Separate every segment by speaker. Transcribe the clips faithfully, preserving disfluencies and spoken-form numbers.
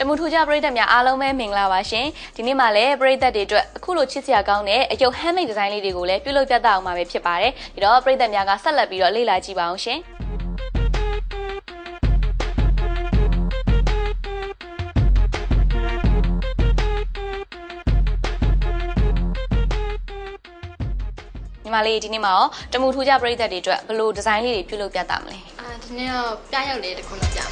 Speaker 1: မူထူကြပရိသတ်များအားလုံးပဲမင်္ဂလာပါရှင်ဒီနေ့မှလည်းပရိသတ်တွေအတွက်အခုလိုချစ်စရာကောင်းတဲ့အယုတ် handmade design လေးတွေကိုလည်းပြုလုပ်ပြသအောင်မှာပဲဖြစ်ပါတယ်ဒီတော့ပရိသတ်များကဆက်လက်ပြီးတော့လေ့လာကြည့်ပါအောင်ရှင်ညီမလေးဒီနေ့မှာရောတမူထူကြပရိသတ်တွေအတွက်ဘယ်လို design လေးတွေပြုလုပ်ပြသမလဲ
Speaker 2: အာဒီနေ့တော့ပြရုပ်လေးတစ်ခုလုပ်ပြမယ်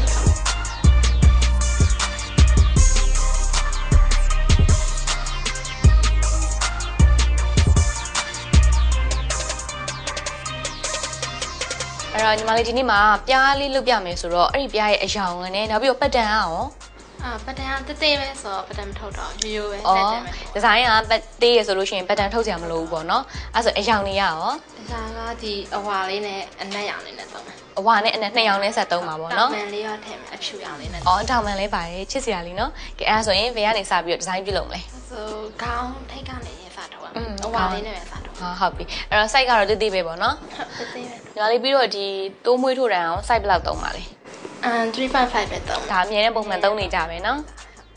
Speaker 1: အဲ့တော့ညီမလေးဒီနေ့မှာပြားလေးလုပ်ပြမယ်ဆိုတော့အဲ့ဒီပြားရဲ့အယောင်နဲ့နောက်ပြီးတော့ပတ်တန်ကရော
Speaker 2: အာပတ်တန်ကတေးသေးပဲဆိုတော့ပတ်တန်မထုတ်တော့ရိုးရိုးပဲဆက်ကြမယ်
Speaker 1: ဒီဇိုင်းကပတ်သေးရဆိုလို့ရှိရင်ပတ်တန်ထုတ်ကြမလို့ဘူးပေါ့နော်အဲ့ဆိုအယောင်တွေရရော
Speaker 2: ဒီဇိုင်းကဒီအဝါလေးနဲ့အနက်ရောင်လေးနဲ့သုံးမယ်
Speaker 1: အဝါနဲ့အနက်နှစ်ရောင်နဲ့ဆက်သုံးပါပေါ့နော်
Speaker 2: တောင်မန်လေးရောထည့်မယ်အဖြူရောင်လေးနဲ့
Speaker 1: အော်တောင်မန်လေးပါတယ်ချစ်စရာလေးနော်ကဲအဲ့ဆိုရင်ဘယ်ကနေစပြီးတော့ဒီဇိုင်းပြုလုပ်မလဲ
Speaker 2: ဆိုခေါင်းထိတ်ကနေရင်စထုတ်ရမယ်အဝါလေးနဲ့ပဲစထုတ်
Speaker 1: ဟာဟုတ်ပြီအဲ့တော့ site ကတော့တေးသေးပဲပေါ့နော်
Speaker 2: ဟုတ်တေးသေးပဲ
Speaker 1: ညီမလေးပြီးတော့ဒီတိုးမွေးထိုးတန်အောင် site ဘယ်လောက်သုံးပါလဲ
Speaker 2: အမ်three point fiveပဲသုံး
Speaker 1: ဒါအမြဲတမ်းပုံမှန်သုံးနေကြပဲနော်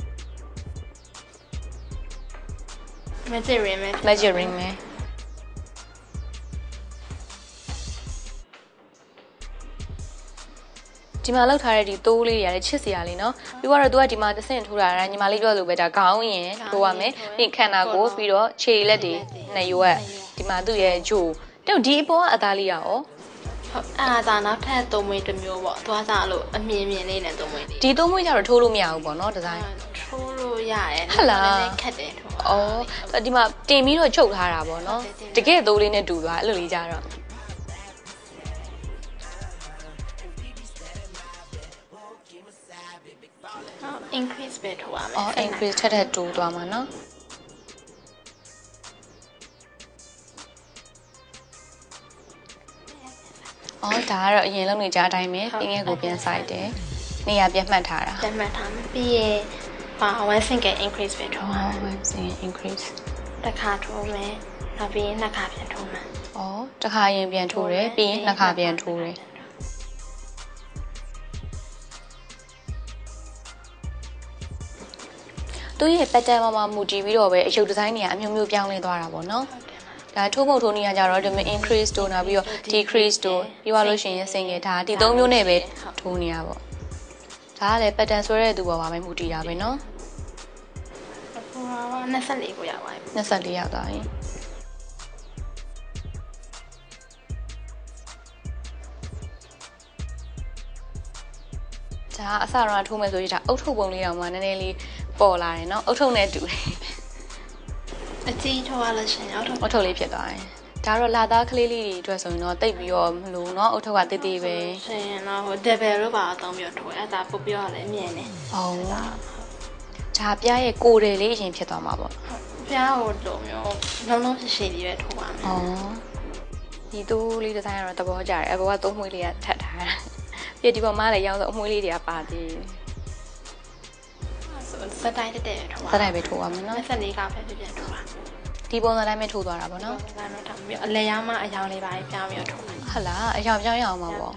Speaker 2: magic ring ပဲ
Speaker 1: magic ring ပဲဒီမှာလောက်ထားတဲ့ဒီတိုးလေးတွေရတယ်ချစ်စရာလေးเนาะပြီးတော့သူကဒီမှာတဆင့်ထိုးတာကညီမလေးပြောလို့ပဲဒါခေါင်းရင်ထိုးရမယ်ပြီးခန္ဓာကိုပြီးတော့ခြေလက်တွေနှစ်ရွက်ဒီမှာသူ့ရဲ့ဂျိုတော့ဒီအပေါ်ကအသားလေးရအောင်
Speaker 2: ဟုတ်အဲ့ဒါနောက်ထပ်သုံးမွေးတစ်မျိုးပေါ့သွားစားလို့အမြင်မြင်လေးနဲ့သုံးမွေးလေး
Speaker 1: ဒီသုံးမွေးကြတော့ထိုးလို့မရဘူးပေါ့နော်ဒီဇိုင်း
Speaker 2: ထိုးလို့ရတယ်
Speaker 1: ဟုတ်လား
Speaker 2: ခက်တယ်ထိုး
Speaker 1: ဩဒီမှာတင်ပြီးတော့ချုပ်ထားတာပေါ့နော်တကယ်သိုးလေးနဲ့တူသွားအဲ့လိုလေးကြတော့
Speaker 2: increase ပဲထိုးရမယ်
Speaker 1: အော် increase ထက်ထက်တိုးသွားမှာနော်အော်ဒါကတော့အရင်လုံးနေကြအတိုင်းပဲပြင်းငယ်ကိုပြန်ဆိုင်တယ်နေရာပြန်မှတ်ထားတာ
Speaker 2: ပြန်မှတ်ထားမယ်ပြီးရင်ဟာ one single increase ပဲထိုးရမယ်
Speaker 1: one single increase
Speaker 2: တစ်ခါထိုးမယ်နောက်ပြီးရင်နှစ်ခါပြန်ထိုးမယ်
Speaker 1: အော်တစ်ခါရင်ပြန်ထိုးတယ်ပြီးရင်နှစ်ခါပြန်ထိုးတယ်သူရဲ့ pattern မှာမူတည်ပြီးတော့ပဲအယုတ်ဒီဇိုင်းတွေကအမျိုးမျိုးပြောင်းလဲသွားတာပေါ့နော်ဒါထိုးမုတ်ထိုးနေရကြတော့ဒီ increase တို့နောက်ပြီးတော့ decrease တို့ပြီးသွားလို့ရှိရင် single ဒါဒီသုံးမျိုးနဲ့ပဲထိုးနေရပေါ့ဒါကလည်း pattern ဆွဲတဲ့သူပေါ်မှာပဲမူတည်တာပဲနော်
Speaker 2: ဟိုဟာနှစ်ဆလေးကိုရပါပြီ
Speaker 1: နှစ်ဆလေးရောက်သွားပြီဒါအစတော့ထိုးမယ်ဆိုရင်ဒါအုတ်ထုတ်ပုံလေးတောင်မှနည်းနည်းလေးပေါ်လာတယ်နော်အုတ်ထုတ်နဲ့တူတယ်
Speaker 2: အကြီးထိုးရလို့ရှင်အုတ်ထုတ်
Speaker 1: အုတ်ထုတ်လေးဖြစ်သွားတယ်ဒါတော့လာသားကလေးလေးတွေအတွက်ဆိုရင်တော့တိတ်ပြီးတော့မလို့เนาะအုတ်ထုတ်ကတေးသေးပဲ
Speaker 2: ရှင်တော့ဟို double လို့ပါတော့ပြီးတော့ထိုးအဲ့ဒါပုတ်ပြောရလဲမြင်နေ
Speaker 1: ဟုတ်ဒါပြားရဲ့ကိုယ်တယ်လေးအရင်ဖြစ်သွားမှာပေါ့
Speaker 2: ပြားဟိုလိုမျိုးလုံးလုံးရှိရှိလေးပဲထိုးပါမယ်
Speaker 1: ဩဒီတိုးလေးဒီဇိုင်းကတော့သဘောကျတယ်အဘောကသုံးမွှေးလေးကထပ်ထားတာပြဒီပေါ်မှာလည်းရောင်းဆိုအမွှေးလေးတွေကပါသေး
Speaker 2: စတိုင်းတက်တယ်ထိုးပါ
Speaker 1: စတိုင်းပဲထိုးပါမယ်နော်
Speaker 2: ဆက်လေးကပဲပြန်ထိုးပါ
Speaker 1: ဒီပုံစံတိုင်းပဲထိုးသွားတာပေါ့နော်
Speaker 2: ပုံစံတော့ထောင်ပြီးအလဲရမအယောင်လေးပါပြောင်းပြီးထိုးပါ
Speaker 1: ဟုတ်လားအယောင်ပြောင်းရအောင်ပါပေါ့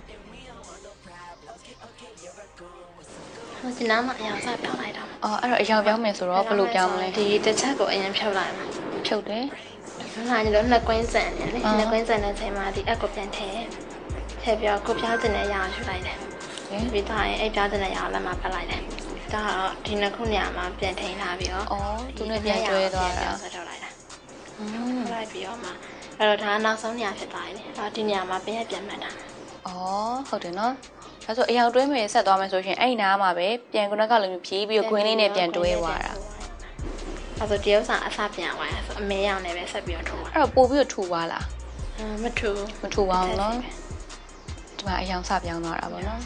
Speaker 2: ဟိုဒီနားမှာအယောင်စပြောင်းလိုက်တာ
Speaker 1: အော်အဲ့တော့အယောင်ပြောင်းမယ်ဆိုတော့ဘယ်လိုပြောင်းမလဲ
Speaker 2: ဒီတစ်ချက်ကိုအရင်ဖြုတ်လိုက်မှာ
Speaker 1: ဖြုတ်တယ်
Speaker 2: ဟာညီတို့နှစ်ကွင်းစံတယ်လေနှစ်ကွင်းစံတဲ့အချိန်မှာဒီအက်ကိုပြန်ထည့်ထည့်ပြီးတော့ကိုပြောင်းတင်တဲ့အရာကိုယူလိုက်တယ်ပြီးတော့အဲ့ပြောင်းတင်တဲ့အရာကိုလက်မှာပတ်လိုက်တယ်ဒါတော့ဒီနှစ်ခုနေရာမှာပြန်ထိန်းထားပြီးတော့
Speaker 1: အော်သူနဲ့ပြန်ကျွဲသွားတာ
Speaker 2: ဆက်ထုတ်လိုက်တာอืมလိုက်ပြီးတော့မှအဲ့တော့ဒါနောက်ဆုံးနေရာဖြစ်သွားပြီလေအဲ့ဒီနေရာမှာပြန်ပြန်မှတ်တာ
Speaker 1: အော်ဟုတ်တယ်နော်ဒါဆိုအယောင်တွဲမယ်ဆက်သွားမယ်ဆိုရင်အဲ့ဒီနားမှာပဲပြန်ကုနက်ကလိုမျိုးဖြီးပြီးတော့ခွင်းလေးနဲ့ပြန်တွဲသွားတာ
Speaker 2: အဲ့ဆိုဒီဥစ္စာအစပြန်သွားရဆိုအမဲရောင်နဲ့ပဲဆက်ပြီးတော့ထိုးပါ
Speaker 1: အဲ့တော့ပို့ပြီးတော့ထူသွားလား
Speaker 2: မထူ
Speaker 1: မထူပါဘူးနော်ဒီမှာအယောင်စပြောင်းသွားတာပေါ့နော်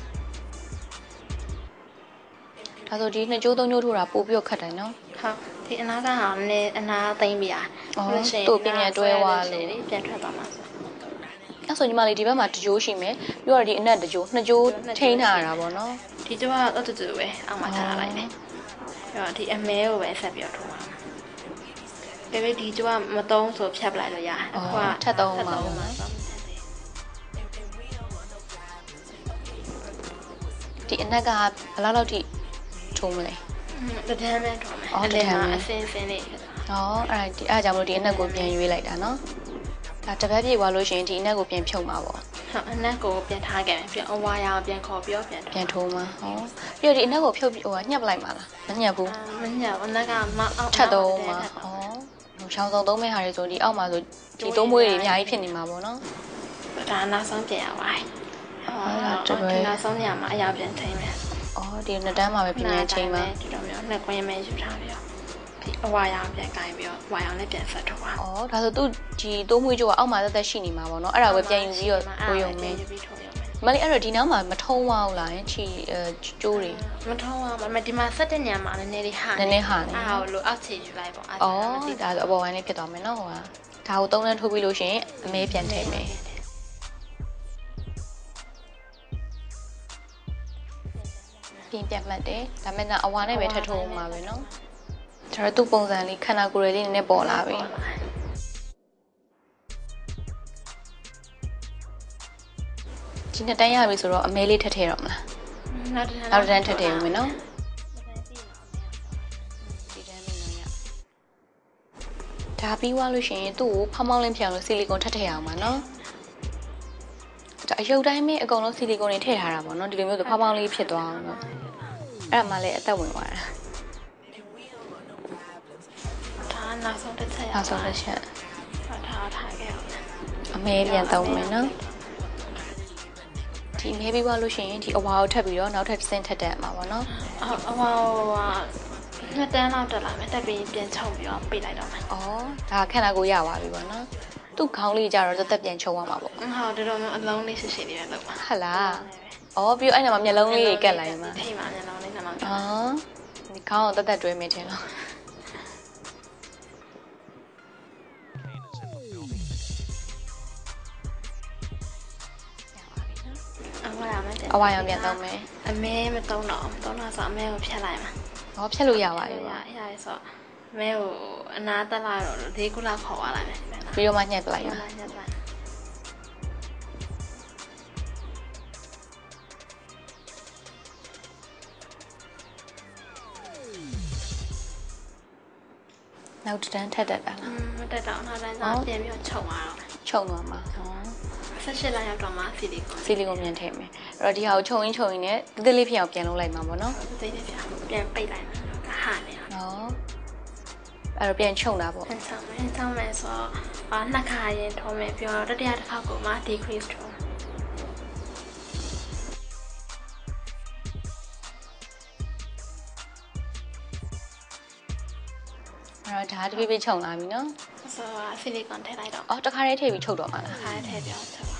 Speaker 1: ဒါဆိုဒီနှစ်ကြိုးသုံးကြိုးထိုးတာပို့ပြီးတော့ခတ်တယ်နော်
Speaker 2: ဟုတ်ဒီအနာကဟာနည်းအနာသိမ့်ပြာ
Speaker 1: လို့ရှိရင်တို့ပြန်ပြန်တွဲသွားလို့
Speaker 2: ပြန်ထွက်သွားမှာ
Speaker 1: အဲ့ဆိုညီမလေးဒီဘက်မှာတကြိုးရှိမယ်ပြီးတော့ဒီအနက်တကြိုးနှစ်ကြိုးထိန်းထားရတာပေါ့နော်
Speaker 2: ဒီကြိုးကတော့တူတူပဲအောက်မှာထားလိုက်တယ်ပြီးတော့ဒီအမဲကိုပဲဆက်ပြီးတော့ထိုးပါမယ်ဒါပေမဲ့ဒီကြိုးကမသုံးဆိုဖြတ်ပလိုက်လို့ရတယ်
Speaker 1: အခုကထပ်သုံးပါဦးဒီအနက်ကဘယ်လောက်လောက်ထိထိုးမလဲ
Speaker 2: တဒမ်းမဲ့တော့မယ်အဲ့ဒါမှအစင်းစင်းလေးဖြစ်သွား
Speaker 1: ဩအဲ့ဒါဒီအဲ့ကြောင့်မလို့ဒီအနက်ကိုပြန်ရွေးလိုက်တာနော်ဒါတပတ်ပြေသွားလို့ရှိရင်ဒီအနက်ကိုပြန်ဖြုတ်မှာပေါ့
Speaker 2: ဟုတ်အနက်ကိုပြန်ထားခဲ့မယ်ပြန်အဝါရောင်ပြန်ခေါ်ပြီးတော့ပြန်
Speaker 1: ပြန်ထိုးမှာဟောပြီးတော့ဒီအနက်ကိုဖြုတ်ပြီးဟိုကညှပ်ပလိုက်မှာလားမညှပ်ဘူး
Speaker 2: မညအနက်ကမအောက်
Speaker 1: ထပ်တော့မှာဩဟိုချောင်းစုံသုံးမဲ့ဟာတွေဆိုဒီအောက်မှာဆိုဒီသုံးမွေးတွေအများကြီးဖြစ်နေမှာပေါ့နော်
Speaker 2: ဒါနောက်ဆုံးပြန်ရပါတယ်အော်ဒီနောက်ဆုံးညမှာအရာပြန်ထိမ့်မယ်
Speaker 1: ဩဒီနှစ်တန်းမှာပဲပြင်နေချိန်မှာ
Speaker 2: ဒီလိုမျိုးနှစ်ကွင်းမဲယူထားပြီးတော့ဒီအဝါရောင်ပြန်ကင်ပြီးတော့ဝါရောင်နဲ့ပြန်ဆက်ထုတ်ပါ
Speaker 1: ဩဒါဆိုသူဒီသုံးမွေးကျိုးကအောက်မှာတက်တက်ရှိနေမှာပေါ့နော်အဲ့ဒါပဲပြန်ယူပြီးတော့ထိုးရုံပဲ
Speaker 2: ယူပြီးထိုးရုံပဲ
Speaker 1: မလေးအဲ့တော့ဒီနောက်မှာမထုံးသွားဘူးလားချီကျိုးတွေ
Speaker 2: မထုံးအောင်မဒီမှာဆက်တဲ့ညမှာနည်းနည်းလေးဟာ
Speaker 1: နည်းနည်းဟာနေ
Speaker 2: အားကိုလိုအောက်ချီယူလိုက်ပေါ့
Speaker 1: ဩဒါဆိုအပေါ်ပိုင်းလေးဖြစ်သွားမယ်နော်ဟိုကဒါကိုသုံးတန်းထိုးပြီးလို့ရှိရင်အမဲပြန်ထည့်မယ်ပြင်ပြတ်မှတ်တယ်ဒါမဲ့ကအဝါနဲ့ပဲထပ်ထိုးမှာပဲနော်ဒါတော့သူ့ပုံစံလေးခန္ဓာကိုယ်လေးနည်းနည်းပေါ်လာပြီဒီနှစ်တန်းရပြီဆိုတော့အမဲလေးထပ်ထည့်တော့မလား
Speaker 2: နောက်တစ်
Speaker 1: နောက်တစ်တန်းထပ်ထည့်ဦးမယ်နော်ဒီတန်းလေးနော်ရဒါပြီးသွားလို့ရှိရင်သူ့ကိုဖောင်းဖောင်းလင်းဖြောင်းလို့ဆီလီကွန်ထပ်ထည့်အောင်ပါနော်ဒါအယုတ်တိုင်းပဲအကုန်လုံးဆီလီကွန်တွေထည့်ထားတာပေါ့နော်ဒီလိုမျိုးဆိုဖောင်းဖောင်းလေးဖြစ်သွားအောင်လို့အဲ့ဒါမှလည်းအသက်ဝင်သွားတာ
Speaker 2: ဒါနောက်ဆုံးတစ်ချက်ရ
Speaker 1: နောက်ဆုံးတစ်ချက်
Speaker 2: ထားထားခဲ့အောင်
Speaker 1: အမဲပြန်သုံးမယ်နော်ဒီမဲပြီးသွားလို့ရှိရင်ဒီအဝါကိုထပ်ပြီးတော့နောက်ထပ်စင်းထပ်တက်မှာပေါ့နော်
Speaker 2: အော်အဝါကနှစ်တန်းလောက်တက်လာမယ်တက်ပြီးပြန်ချုပ်ပြီးတော့ပေးလိုက်တော့မယ်
Speaker 1: ဩဒါခန္ဓာကိုယ်ရပါပြီပေါ့နော်သူ့ခေါင်းလေးကြတော့တက်တက်ပြန်ချုပ်ရမှာပေါ့
Speaker 2: ဟုတ်တော်တော်မျိုးအလုံးလေးရှိရှိလေးပဲလုပ်ပါ
Speaker 1: ဟုတ်လားဩပြီးတော့အဲ့မှာမျက်လုံးလေးတွေကတ်လိုက်မှာ
Speaker 2: ထိမှာမျက်လုံးလေးနှလုံး
Speaker 1: อ๋อဒီခေါင်းကိုတက်တက်တွဲမိတယ်လို့အဝါရောင်ပြန်သုံးမယ်
Speaker 2: အမဲမတုံးတော့တုံးတော့ဆိုအမဲကိုဖြတ်လိုက်မှာ
Speaker 1: ဟောဖြတ်လို့ရပါပြီ
Speaker 2: ရ
Speaker 1: ပါ
Speaker 2: ရဆိုအမဲကိုအနာတက်လာတော့ဒီခုလောက်ခေါ်သွားလိုက်မယ်
Speaker 1: ပြီးတော့မှညှက်ပလိုက်ပါ
Speaker 2: ညက်လိုက်
Speaker 1: နောက်တစ်တန်းထက်တက်တာလား
Speaker 2: မတက်တော့နောက်တိုင်းစားပြန်ပြီးချုပ်သွားတော့
Speaker 1: ချုပ်သွားမှာဟော
Speaker 2: ဆက်ရှစ်လိုက်ရောက်တော့မှစီလီကွန်
Speaker 1: စီလီကွန်ပြန်ထည့်မယ်အဲ့တော့ဒီဟာကိုခြုံရင်းခြုံရင်းနဲ့တိတိလေးဖြစ်အောင်ပြန်လုပ်လိုက်မှာပေါ့နော်
Speaker 2: သိတယ်ဗျာပြန်ပိတ်လိုက်မှာဟာနေရ
Speaker 1: ဟောအဲ့တော့ပြန်ချုပ်တာပေါ့
Speaker 2: ဆန်းဆန်းမယ်ဆန်းမယ်ဆိုတော့နှစ်ခါရင်ထုံးမယ်ပြောတော့တတိယတစ်ခါကိုမှ decrease ထုံး
Speaker 1: အဲ့တော့ဒါတပိပိချုပ်လာပြီနော်
Speaker 2: ဆိုတော့ဆီလီကွန်ထည့်လိုက်တော့
Speaker 1: အော်တခါတည်းထည့်ပြီးချုပ်တော့မှာလား
Speaker 2: ခါထည့်ပြောချုပ်ပါ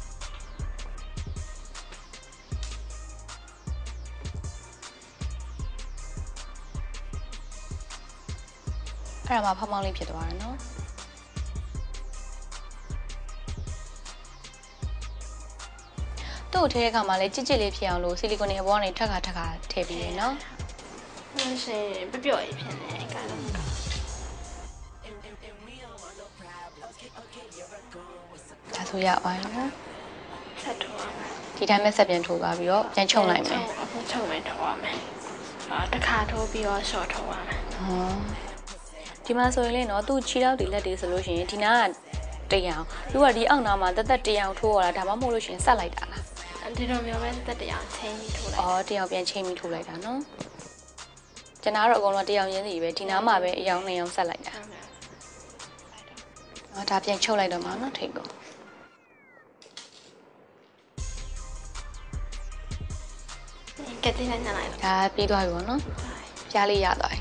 Speaker 1: အဲ့ဒါမှဖောင်းဖောင်းလေးဖြစ်သွားတယ်နော်တို့ထဲကမှလည်းကြစ်ကြစ်လေးဖြစ်အောင်လို့ဆီလီကွန်တွေအပေါ်ကနေထက်ခါထက်ခါထည့်ပြီးရနော်
Speaker 2: ဟုတ်ရှင်ပျော့ရေးဖြစ်နေအဲ့ကတော့
Speaker 1: ဒါဆိုရပါပြီနော်
Speaker 2: ဆက်ထိုးရမယ်
Speaker 1: ဒီတိုင်းပဲဆက်ပြန်ထိုးသွားပြီးတော့ပြန်ချုပ်လိုက်မယ်
Speaker 2: အခုချုပ်မယ်ထိုးရမယ်အာတစ်ခါထိုးပြီးတော့ short ထိုးရမယ်
Speaker 1: ဟောဒီမှာဆိုရင်လေနော်သူ့ခြေထောက်တွေလက်တွေဆိုလို့ရှိရင်ဒီနာကတရအောင်သူကဒီအောက်နာမှာတက်တက်တရအောင်ထိုးရတာဒါမှမဟုတ်လို့ရှိရင်ဆက်လိုက်တာလား
Speaker 2: ဒီလိုမျိုးပဲတက်တရားချင်းပြီးထိုးလိုက်
Speaker 1: အော်တရအောင်ပြန်ချိန်ပြီးထိုးလိုက်တာနော်ကျွန်တော်တော့အကုန်လုံးတရအောင်ရင်းစီပဲဒီနားမှာပဲအယောင်နှစ်ယောင်ဆက်လိုက်တာအော်ဒါပြန်ချုပ်လိုက်တော့မှာနော်ထိတ်ကို
Speaker 2: ကတိနဲ့ညလိုက်
Speaker 1: ဒါပြီးသွားပြီပေါ့နော်ပြားလေးရသွားပြီ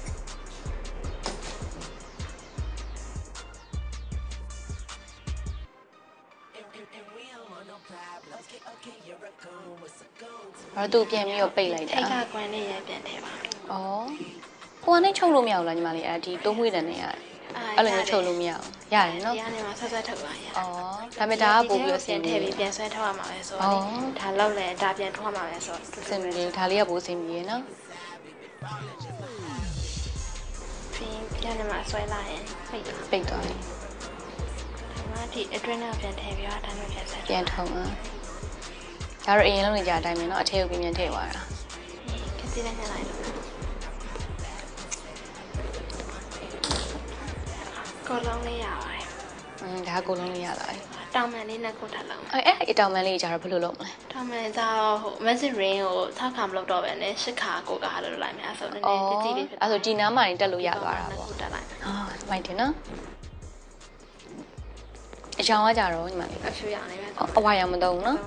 Speaker 1: အဲ့တော့သူပြန်ပြီးတော့ပိတ်လိုက်တာ
Speaker 2: ထိတ်ကကွန်းလေးရပြန်ထည့်ပါ
Speaker 1: ဩဟိုကနေချုပ်လို့မရဘူးလားညီမလေးအဲ့ဒီတိုးမွေးတယ်နေရအဲ့လိုမျိုးချုပ်လို့မရဘူးရတယ်နော်
Speaker 2: ဒီကနေမှဆက်ဆက်ထုတ်ပါရ
Speaker 1: ဩဒါပေမဲ့ဒါကပို့ပြီးတော့ဆ
Speaker 2: ပြန်
Speaker 1: င်
Speaker 2: ထ
Speaker 1: ပြေ
Speaker 2: ည့်ပြီးပြန်ဆွဲထုတ်ရမှာပဲဆိုတော့ဒါလောက်လဲဒါပြန်ထုတ်ရမှာပဲဆိုတော့
Speaker 1: ဆင်ပြေဒါလေးကပို့ဆင်ပြေနော်
Speaker 2: ပြီးပြန်နေမှာဆွဲလာရင်ပိတ်သွား
Speaker 1: ပိတ်သွားပြီ
Speaker 2: ဒီမှာဒီအတွင်းနဲ့ပြန်ထည့်ပြီးတော့ဒါမှပြန်ဆက်
Speaker 1: ပြန်ထုံอ่ะဒါတော့အရင်လုံးနေကြအတိုင်းပဲเนาะအထည်ကိုပြန်ပြန်ထည့်သွားတာ
Speaker 2: ကတိကြည့်လိုက်ညလိုက်တော့ကိုလုံးလေးရပါတယ်
Speaker 1: อืมဒါကိုလုံးလေးရလာပြီ
Speaker 2: တောင်မှန်လေးနဲ့ကိုထပ်လောက်
Speaker 1: အဲအဲ့အတောင်မှန်လေးကြတော့ဘယ်လိုလုပ်မလဲ
Speaker 2: တောင်မှန်ကြတော့ဟို message ring ကိုထောက်ခံမလုပ်တော့ပဲနဲ့ရှစ်ခါကိုကဟာလို့လိုက်မယ်ဆိုတော့နည်းနည်းကြည့်ကြည့်လေးဖြစ်
Speaker 1: အဲ့ဆိုဒီနားမှာနေတက်လို့ရသွားတာပေါ့
Speaker 2: တက်လိုက်
Speaker 1: ဟာမိုက်တယ်နော်အချောင်းကကြတော့ညီမလေး
Speaker 2: အဖြူရနေပဲ
Speaker 1: အဝါရောင်မသုံးနော်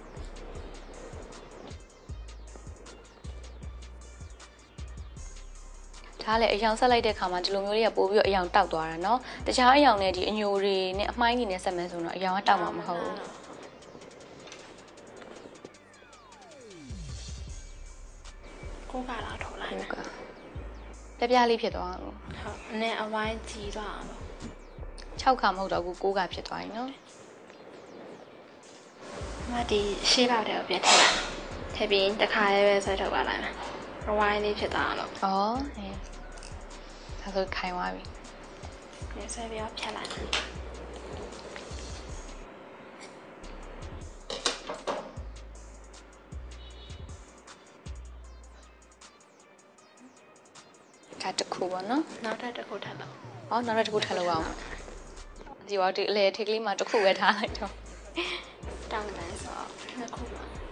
Speaker 1: ဒါလည်းအယောင်ဆက်လိုက်တဲ့ခါမှာဒီလိုမျိုးလေးကပို့ပြီးတော့အယောင်တောက်သွားတာเนาะတခြားအယောင်နဲ့ဒီအညိုတွေနဲ့အမှိုင်းတွေနဲ့ဆက်မယ်ဆိုတော့အယောင်ကတောက်မှာမဟုတ်ဘူး
Speaker 2: ကိုကတော့ထိုးလိုက်မယ်
Speaker 1: ပြပြလေးဖြစ်သွားလို့
Speaker 2: ဟုတ်အနဲ့အဝိုင်းကြီးသွားအောင်
Speaker 1: ၆ခါမဟုတ်တော့ဘူး၉ခါဖြစ်သွားပြီเนาะ
Speaker 2: မဒီရှေ့လောက်တဲ့ကိုပြထည့်လိုက်ထည့်ပြီးတစ်ခါရဲပဲဆွဲထုတ်ပါလိုက်မယ်အဝိုင်းလေးဖြစ်သွားအောင်လို့
Speaker 1: ဩဟဲ့ဒါဆိုခိုင်သွားပြီ
Speaker 2: ။ဒီဆွဲပြီးတော့ဖြတ်လိုက်။
Speaker 1: ဒါတစ်ခုပေါ့နော်
Speaker 2: ။နောက်ထပ်တစ်ခုထပ်တော့
Speaker 1: ။ဟောနောက်ထပ်တစ်ခုထပ်လို့အောင်။ဒီတော့ဒီအလေထိတ်ကလေးမှာတစ်ခုပဲထားလိုက်တော့
Speaker 2: ။တောင်းတယ်ဆိုတော့နှစ်ခုပါ။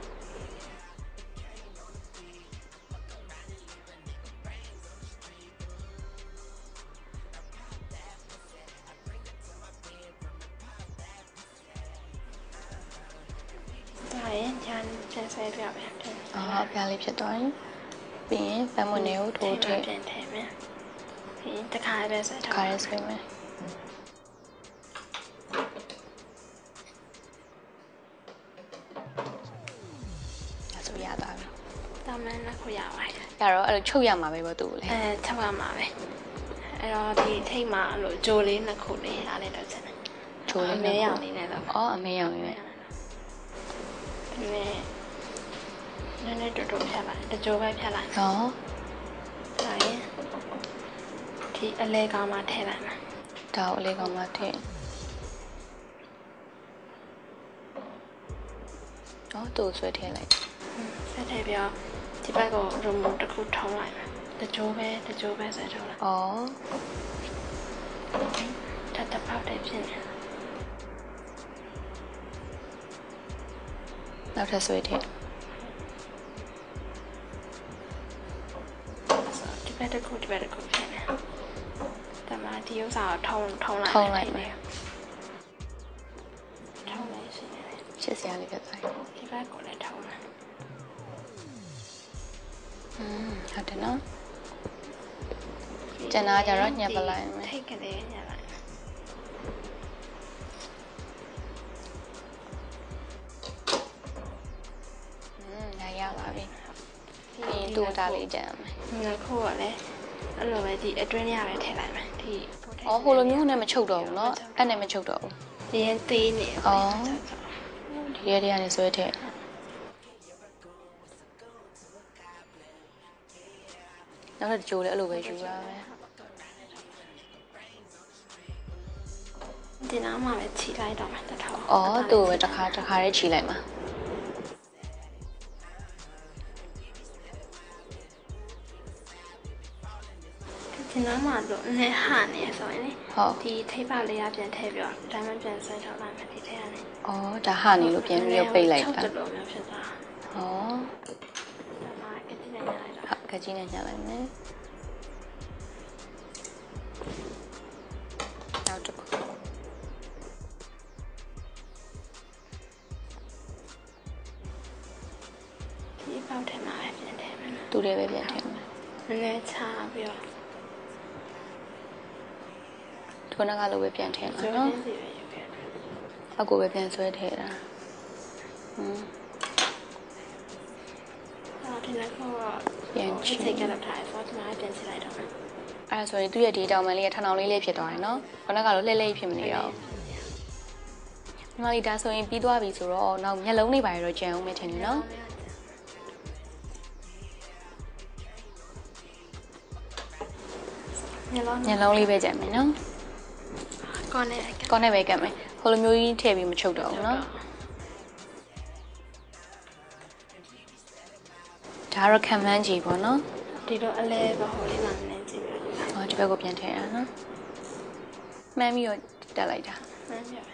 Speaker 2: ပြန်ဆွဲပြပဲ
Speaker 1: ။အော်ပြလေးဖြစ်သွားရင်ပြီးရင်ပန်းမွန်တွေကိုထိုးထည့်
Speaker 2: ပြန်ထည့်မယ်။ပြီးရင်တစ်ခါပဲဆွဲထား
Speaker 1: ။ခါရဲဆွဲမယ်။အဲ့ဆိုရတာပဲ
Speaker 2: ။တာမန်နဲ့ခုရပါတယ်
Speaker 1: ။ဒါတော့အဲ့လိုချုပ်ရမှာပဲပေါ့သူ့လေ
Speaker 2: ။အဲချုပ်ရမှာပဲ။အဲ့တော့ဒီထိတ်မှာအဲ့လိုဂျိုလေးနှစ်ခုလေးအားလေးတော့ချက်တယ်
Speaker 1: ။ဂျိုလေး
Speaker 2: အမဲရောင်လေးနဲ့တော့
Speaker 1: အော်အမဲရောင်လေးနဲ့
Speaker 2: ဒီနေ့နည်းနည်းတူတူဖြတ်လိုက်တကြိုးပဲဖြတ်လိုက်
Speaker 1: ဟော
Speaker 2: ဒါရင်ဒီအလဲကောင်မှထည့်လိုက်မယ်
Speaker 1: ဒါကိုအလဲကောင်မှထည့်ဟောတူဆွဲထည့်လိုက်
Speaker 2: ဆက်ထည့်ပြီးတော့ဒီဘက်ကိုရီမို့တစ်ခုထုံးလိုက်မယ်တကြိုးပဲတကြိုးပဲဆွဲထုံးလိုက်
Speaker 1: ဩ
Speaker 2: တတ်တပေါက်တည်းဖြစ်နေ
Speaker 1: နောက်ထပ်ဆွဲထည့်
Speaker 2: ဒီဘက်တစ်ခုဒီဘက်တစ်ခုဖြစ်နေတမဒီဥစ္စာကိုထုံးထုံးလိုက်
Speaker 1: ထုံးလိုက်မယ်
Speaker 2: ထုံးလိုက်ရှင်နေ
Speaker 1: ရှစ်စရာလေးဖြစ်သွား
Speaker 2: ဒီဘက်ကိုလည်းထုံးလိုက်
Speaker 1: อืมဟုတ်တယ်နော်ကျန်တာကြတော့ညှပ်ပလိုက်မယ်
Speaker 2: ထိတ်ကလေးညှပ်လိုက်
Speaker 1: ရပါပြီပြီးတူတာလေးကြမ်းမယ်
Speaker 2: ငါခိုးရလဲအဲ့လိုပဲဒီအတွင်းရပဲထည့်လိုက်မယ်ဒီ
Speaker 1: အော်ဟိုလိုမျိုးနဲ့မချုပ်တော့ဘူးเนาะအဲ့နဲ့မချုပ်တော့ဘူး
Speaker 2: ဒီရင်သေးနေ
Speaker 1: အော်ဒီရဲတွေကနေဆွဲထည့်နောက်တော့ကြိုးလည်းအဲ့လိုပဲယူရမယ်
Speaker 2: ဒီနားမှာပဲခြိလိုက်တော့မယ်တထောင်
Speaker 1: အော်သူ့ပဲတစ်ခါတစ်ခါလေးခြိလိုက်မှာ
Speaker 2: ဒီနားမှာတော့နဲ့ဟာနေဆိုရင်လေဒီထိပ်ပါလေးရပြန်ထည့်ပြီးတော့ဒါမှပြန်ဆွဲထုတ်လိုက်မယ်ဒီထဲကနေ
Speaker 1: ။အော်ဒါဟာနေလို့ပြန်ပြီးတော့ပိတ်လိုက်တာ
Speaker 2: ။ဟုတ်တယ်လို့မျိုးဖြစ်သွား
Speaker 1: ။ဟော
Speaker 2: ။ဒါမှကတိနဲ့ညလိုက်တာ
Speaker 1: ။ဟုတ်ကကြီးနဲ့ညလိုက်မယ်။နောက်တစ်ခု
Speaker 2: ဒီပေါက်ထဲမှာပြန်ထည့်မယ်
Speaker 1: ။သူတွေပဲပြန်ထည့်မယ်
Speaker 2: ။နည်းနည်းချပြီးတော့
Speaker 1: ထိုးနှကလိုပဲပြန်ထည့်မှာနော်အကူပဲပြန်ဆွဲထည့်တာอืม
Speaker 2: အော်ဒီလောက်တော့
Speaker 1: ပြန်ချိတ်
Speaker 2: ကြတော့ထားဆိုတော့ဒီမှာပြန်ချိလိုက်တော့
Speaker 1: အဲ့ဒါဆိုရင်သူ့ရဲ့ဒီတောင်မှန်လေးကထထောင်လေးလေးဖြစ်သွားတယ်နော်ခုနကတော့လှဲ့လှဲ့ဖြစ်မနေတော့ညီမလေးဒါဆိုရင်ပြီးသွားပြီဆိုတော့နောက်မျက်လုံးလေးပါရတော့ကြံအောင်မယ်ထင်တယ်နော်
Speaker 2: မျက်လုံး
Speaker 1: မျက်လုံးလေးပဲကြံမယ်နော်
Speaker 2: ကောနဲ့
Speaker 1: ကောနဲ့ပဲကတ်မယ်ဟိုလိုမျိုးကြီးထည့်ပြီးမချုပ်တော့ဘူးเนาะဒါကတော့ခံမှန်းကြည့်ပေါ့နော်
Speaker 2: ဒီတော့အလဲပဲဟိုလေးမှနည်းကြည့်ပြ
Speaker 1: ဟောဒီဘက်ကိုပြန်ထည့်ရအောင်နော်မှန်းပြီးတော့တက်လိုက်တာ
Speaker 2: မှန်းပြပါ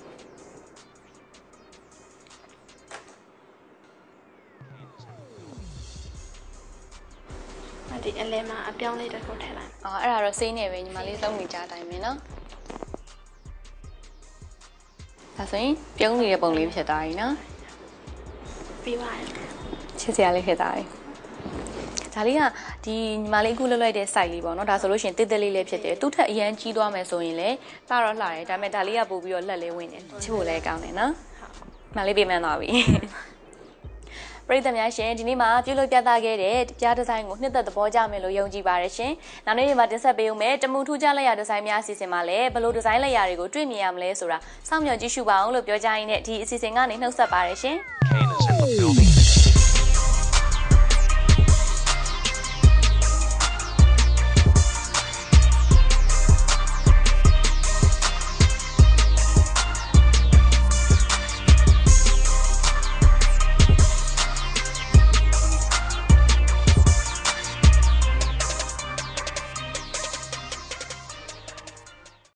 Speaker 2: ဒီအလဲမှာအပြောင်းလေးတစ်ခုထည့်လိုက်
Speaker 1: အော်အဲ့ဒါတော့စိမ့်နေပဲညီမလေးသုံးနေကြတိုင်းပဲနော်ဒါဆိုရင်ပြုံးနေတဲ့ပုံလေးဖြစ်သွားပြီနော်
Speaker 2: ပြီးပါရဲ့
Speaker 1: ချစ်စရာလေးဖြစ်သွားပြီဒါလေးကဒီညီမလေးအခုလွတ်လိုက်တဲ့ site လေးပေါ့နော်ဒါဆိုလို့ရှိရင်တစ်တစ်လေးလေးဖြစ်တယ်သူ့ထက်အရန်ကြီးသွားမယ်ဆိုရင်လည်းလှတော့လှတယ်ဒါပေမဲ့ဒါလေးကပို့ပြီးတော့လက်လေးဝင်တယ်ချစ်ဖို့လည်းကောင်းတယ်နော်ညီမလေးပြင်မှန်းသွားပြီပရိသတ်များရှင်ဒီနေ့မှာပြုလုပ်ပြသခဲ့တဲ့ပြားဒီဇိုင်းကိုနှစ်သက်သဘောကျမယ်လို့ယုံကြည်ပါတယ်ရှင်။နောက်နေ့ဒီမှာတင်ဆက်ပေးဦးမယ်တမူထူးခြားလက်ရာဒီဇိုင်းများအစီအစဉ်မှာလည်းဘယ်လိုဒီဇိုင်းလက်ရာတွေကိုတွေ့မြင်ရမလဲဆိုတာစောင့်မျှော်ကြည့်ရှုပါအောင်လို့ပြောကြရင်းနဲ့ဒီအစီအစဉ်ကနေနှုတ်ဆက်ပါတယ်ရှင်။